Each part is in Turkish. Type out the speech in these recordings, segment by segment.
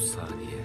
30 saniye.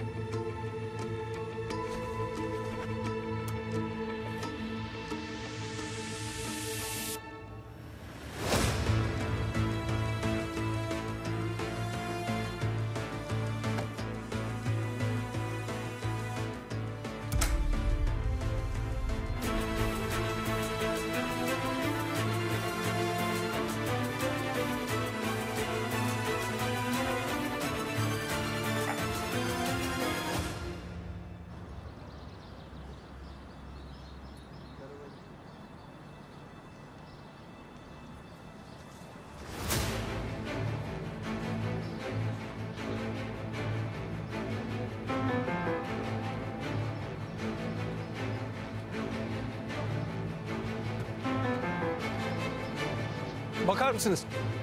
Bakar mısınız?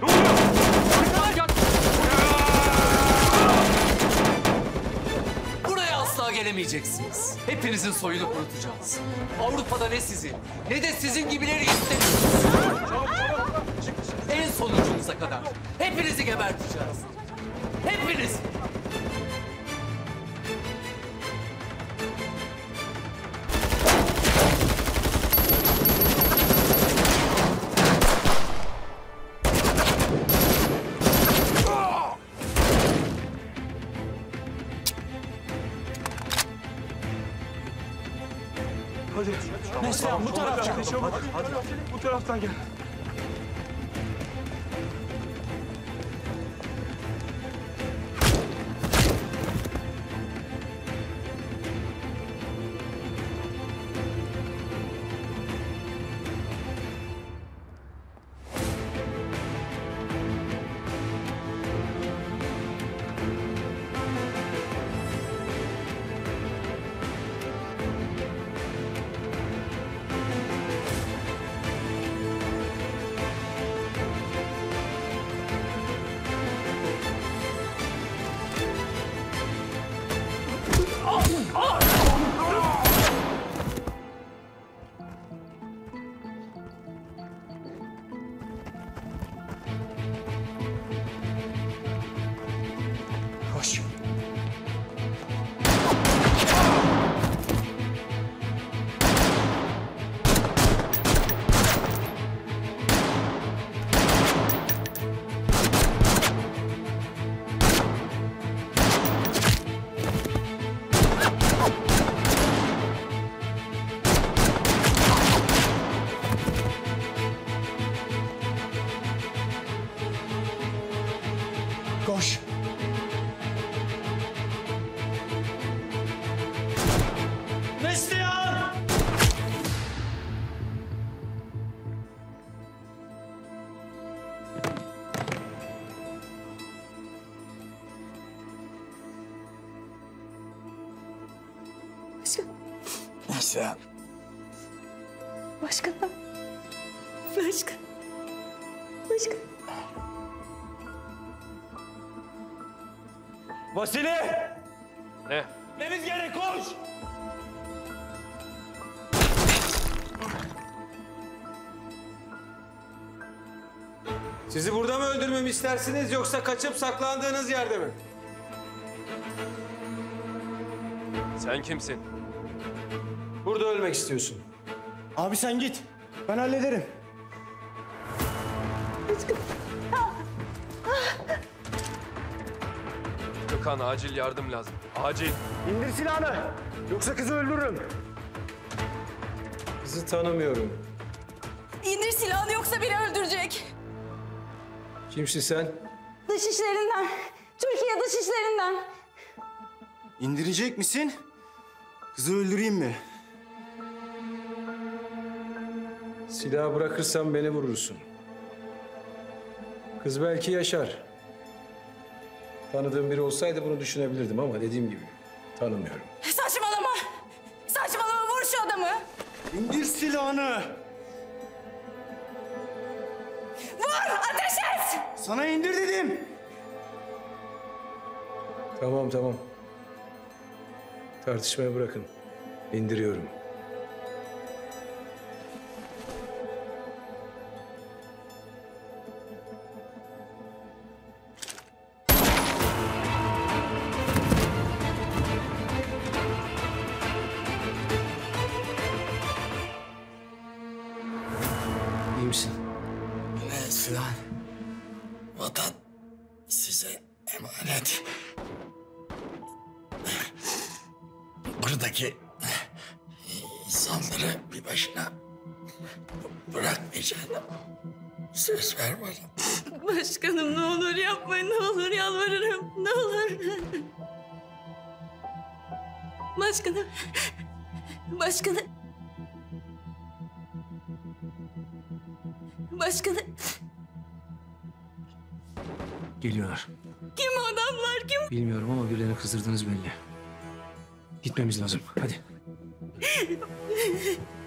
Buraya asla gelemeyeceksiniz. Hepinizin soyunu kurutacağız. Avrupa'da ne sizi ne de sizin gibileri istemiyoruz. En sonuncunuza kadar hepinizi geberteceğiz. Hepiniz. Hadi. Neslihan bu taraftan. Hadi. Bu taraftan gel. Koş. Koş. Neslihan! Başkanım. Neslihan. Başkanım. Başkanım. Başkanım. Vasili! Ne? Deniz gerek, koş! Sizi burada mı öldürmemi istersiniz yoksa kaçıp saklandığınız yerde mi? Sen kimsin? Burada ölmek istiyorsun. Abi sen git. Ben hallederim. Gökhan, acil yardım lazım. Acil. İndir silahını. Yoksa kızı öldürürüm. Kızı tanımıyorum. İndir silahını yoksa beni öldürecek. Kimsin sen? Dışişlerinden. Türkiye dışişlerinden. İndirecek misin? Kızı öldüreyim mi? Silahı bırakırsan beni vurursun. Kız belki yaşar. Tanıdığım biri olsaydı bunu düşünebilirdim ama dediğim gibi tanımıyorum. Saçmalama. Saçmalama, vur şu adamı. İndir silahını. Vur, ateş et. Sana indir dedim. Tamam. Tartışmayı bırakın. İndiriyorum. emanet. Buradaki insanları bir başına bırakmayacağına söz ver bana. Başkanım ne olur yapmayın, ne olur yalvarırım, ne olur. Başkanım, başkanım. Başkanım, Geliyorlar. kim o adamlar, kim? Bilmiyorum ama birilerini kızdırdınız belli. Gitmemiz lazım. Hadi.